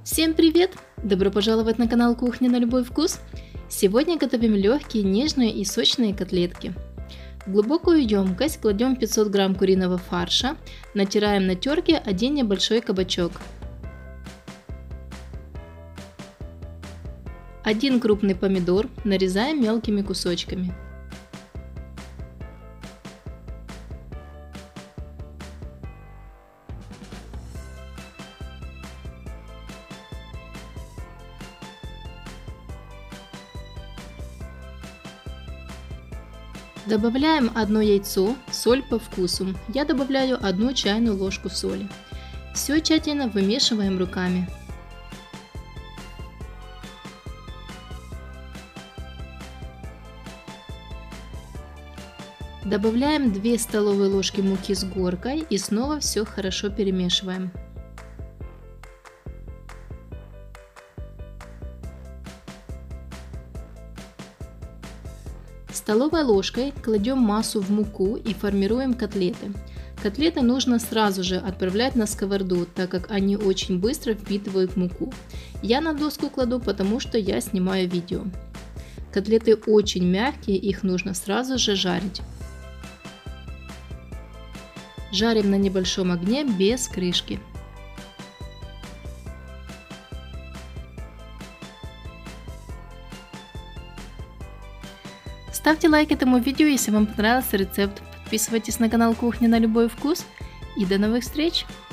Всем привет! Добро пожаловать на канал Кухня на любой вкус! Сегодня готовим легкие, нежные и сочные котлетки. В глубокую емкость кладем 500 грамм куриного фарша, натираем на терке один небольшой кабачок. 1 крупный помидор нарезаем мелкими кусочками. Добавляем 1 яйцо, соль по вкусу. Я добавляю 1 чайную ложку соли. Все тщательно вымешиваем руками. Добавляем 2 столовые ложки муки с горкой и снова все хорошо перемешиваем. Столовой ложкой кладем массу в муку и формируем котлеты. Котлеты нужно сразу же отправлять на сковороду, так как они очень быстро впитывают муку. Я на доску кладу, потому что я снимаю видео. Котлеты очень мягкие, их нужно сразу же жарить. Жарим на небольшом огне без крышки. Ставьте лайк этому видео, если вам понравился рецепт. Подписывайтесь на канал Кухня на любой вкус. И до новых встреч!